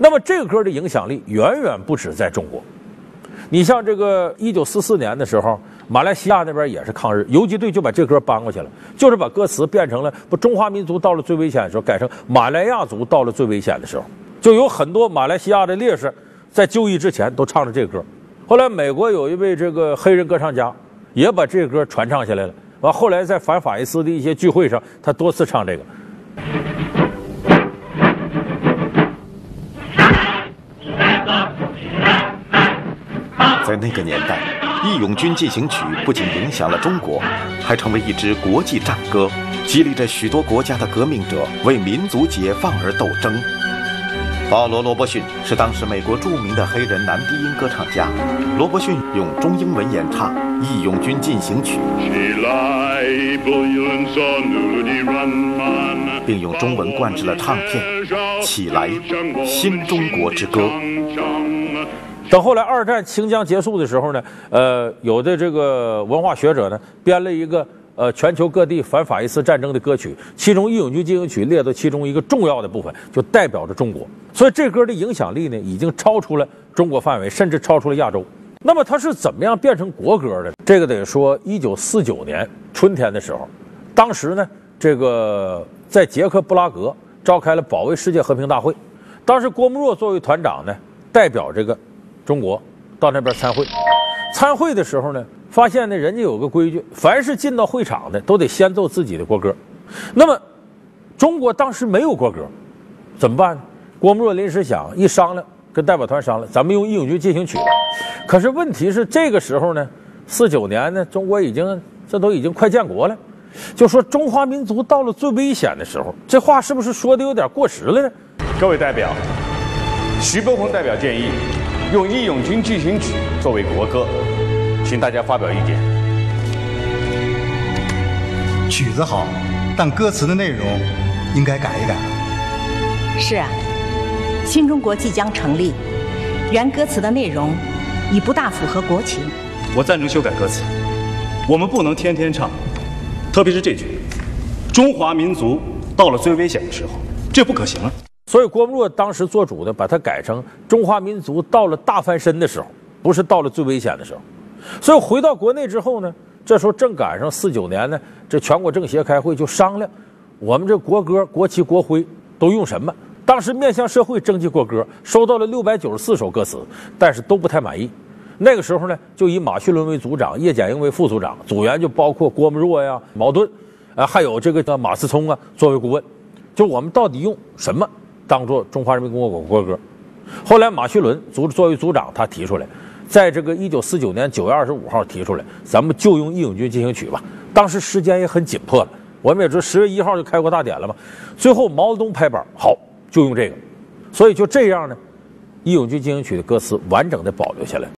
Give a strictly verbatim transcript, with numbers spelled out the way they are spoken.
那么这个歌的影响力远远不止在中国。你像这个一九四四年的时候，马来西亚那边也是抗日，游击队就把这歌搬过去了，就是把歌词变成了不中华民族到了最危险的时候，改成马来亚族到了最危险的时候。就有很多马来西亚的烈士在就义之前都唱了这个歌。后来美国有一位这个黑人歌唱家也把这个歌传唱下来了，完后来在反法西斯的一些聚会上，他多次唱这个。 在那个年代，《义勇军进行曲》不仅影响了中国，还成为一支国际战歌，激励着许多国家的革命者为民族解放而斗争。保罗·罗伯逊是当时美国著名的黑人男低音歌唱家。罗伯逊用中英文演唱《义勇军进行曲》，并用中文灌制了唱片《起来，新中国之歌》。 等后来二战清江结束的时候呢，呃，有的这个文化学者呢编了一个呃全球各地反法西斯战争的歌曲，其中《义勇军进行曲》列到其中一个重要的部分，就代表着中国。所以这歌的影响力呢，已经超出了中国范围，甚至超出了亚洲。那么它是怎么样变成国歌的？这个得说一九四九年春天的时候，当时呢，这个在捷克布拉格召开了保卫世界和平大会，当时郭沫若作为团长呢，代表这个中国到那边参会。参会的时候呢，发现呢人家有个规矩，凡是进到会场的都得先奏自己的国歌。那么中国当时没有国歌，怎么办呢？郭沫若临时想，一商量，跟代表团商量，咱们用《义勇军进行曲》吧。可是问题是这个时候呢，四九年呢，中国已经这都已经快建国了，就说中华民族到了最危险的时候，这话是不是说的有点过时了呢？ 各位代表，徐悲鸿代表建议用《义勇军进行曲》作为国歌，请大家发表意见。 曲子好，但歌词的内容应该改一改。 是啊，新中国即将成立，原歌词的内容已不大符合国情。 我赞成修改歌词，我们不能天天唱，特别是这句“中华民族到了最危险的时候”，这不可行啊。 所以郭沫若当时做主的，把它改成中华民族到了大翻身的时候，不是到了最危险的时候。所以回到国内之后呢，这时候正赶上四九年呢，这全国政协开会就商量，我们这国歌、国旗、国徽都用什么？当时面向社会征集国歌，收到了六百九十四首歌词，但是都不太满意。那个时候呢，就以马叙伦为组长，叶剑英为副组长，组员就包括郭沫若呀、茅盾，啊，还有这个马思聪啊作为顾问。就我们到底用什么当做中华人民共和国国歌？后来马叙伦组作为组长，他提出来，在这个一九四九年九月二十五号提出来，咱们就用《义勇军进行曲》吧。当时时间也很紧迫了，我们也知道十月一号就开国大典了嘛。最后毛泽东拍板，好，就用这个。所以就这样呢，《义勇军进行曲》的歌词完整的保留下来。